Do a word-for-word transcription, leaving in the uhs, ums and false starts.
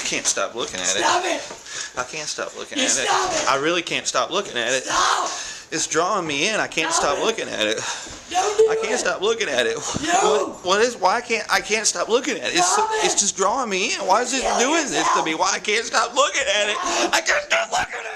can't stop looking at it. Stop it! I can't stop looking You at it. stop it! I really can't stop looking at it. Stop! It's drawing me in. I can't Stop stop it. looking at it. Don't do I can't it. stop looking at it. No. What, what is? Why can't I can't stop looking at it? It's Stop it. it's just drawing me in. Why is it Kill doing this to yourself. me? Why I can't stop looking at it? I can't stop looking at it.